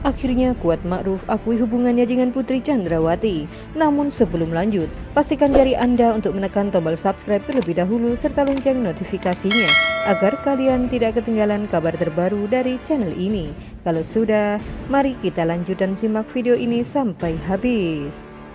Akhirnya Kuat Ma'ruf akui hubungannya dengan Putri Chandrawati. Namun sebelum lanjut, pastikan jari Anda untuk menekan tombol subscribe terlebih dahulu serta lonceng notifikasinya agar kalian tidak ketinggalan kabar terbaru dari channel ini. Kalau sudah, mari kita lanjut dan simak video ini sampai habis.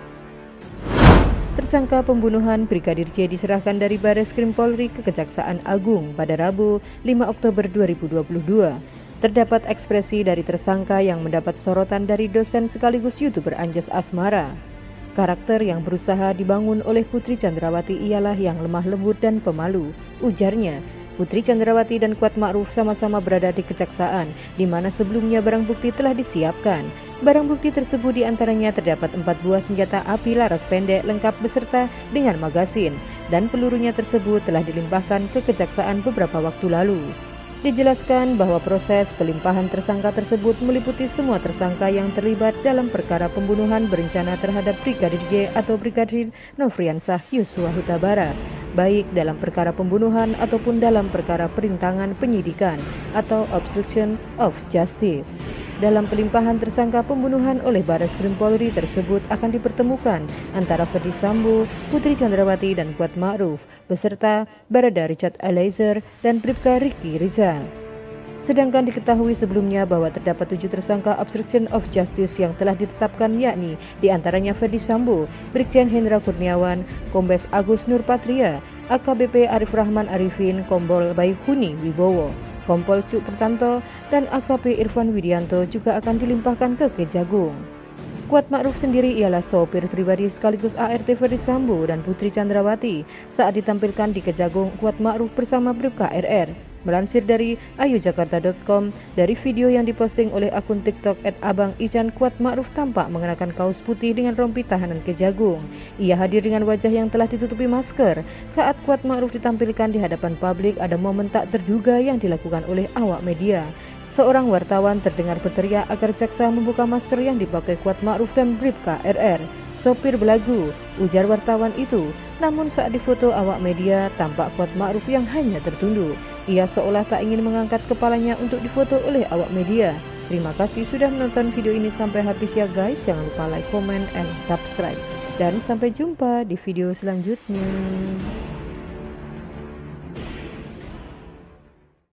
Tersangka pembunuhan Brigadir J diserahkan dari Bareskrim Polri ke Kejaksaan Agung pada Rabu 5 Oktober 2022. Terdapat ekspresi dari tersangka yang mendapat sorotan dari dosen sekaligus YouTuber Anjas Asmara. Karakter yang berusaha dibangun oleh Putri Chandrawati ialah yang lemah lembut dan pemalu, ujarnya. Putri Chandrawati dan Kuat Ma'ruf sama-sama berada di kejaksaan, di mana sebelumnya barang bukti telah disiapkan. Barang bukti tersebut diantaranya terdapat 4 buah senjata api laras pendek lengkap beserta dengan magasin, dan pelurunya tersebut telah dilimpahkan ke kejaksaan beberapa waktu lalu. Dijelaskan bahwa proses pelimpahan tersangka tersebut meliputi semua tersangka yang terlibat dalam perkara pembunuhan berencana terhadap Brigadir J atau Brigadir Nofriansah Yosua Huta Barat, baik dalam perkara pembunuhan ataupun dalam perkara perintangan penyidikan atau obstruction of justice. Dalam pelimpahan tersangka pembunuhan oleh Bareskrim Polri tersebut akan dipertemukan antara Ferdy Sambo, Putri Chandrawati dan Kuat Ma'ruf beserta Barada Richard Eliezer dan Bribka Riki Rizal. Sedangkan diketahui sebelumnya bahwa terdapat 7 tersangka obstruction of justice yang telah ditetapkan, yakni diantaranya Ferdy Sambo, Brigjen Hendra Kurniawan, Kombes Agus Nurpatria, AKBP Arif Rahman Arifin, Kompol Baikuni Wibowo, Kompol Cuk Pertanto, dan AKP Irfan Widianto juga akan dilimpahkan ke Kejagung. Kuat Ma'ruf sendiri ialah sopir pribadi sekaligus ART Ferdy Sambo dan Putri Chandrawati saat ditampilkan di Kejagung. Kuat Ma'ruf bersama Bribka RR. Melansir dari ayujakarta.com, dari video yang diposting oleh akun TikTok @abang_ican, Kuat Ma'ruf tampak mengenakan kaos putih dengan rompi tahanan Kejagung. Ia hadir dengan wajah yang telah ditutupi masker. Saat Kuat Ma'ruf ditampilkan di hadapan publik, ada momen tak terduga yang dilakukan oleh awak media. Seorang wartawan terdengar berteriak agar jaksa membuka masker yang dipakai Kuat Ma'ruf dan Bribka RR. Sopir belagu, ujar wartawan itu. Namun saat difoto awak media, tampak Kuat Ma'ruf yang hanya tertunduk. Ia seolah tak ingin mengangkat kepalanya untuk difoto oleh awak media. Terima kasih sudah menonton video ini sampai habis ya guys. Jangan lupa like, comment, and subscribe. Dan sampai jumpa di video selanjutnya.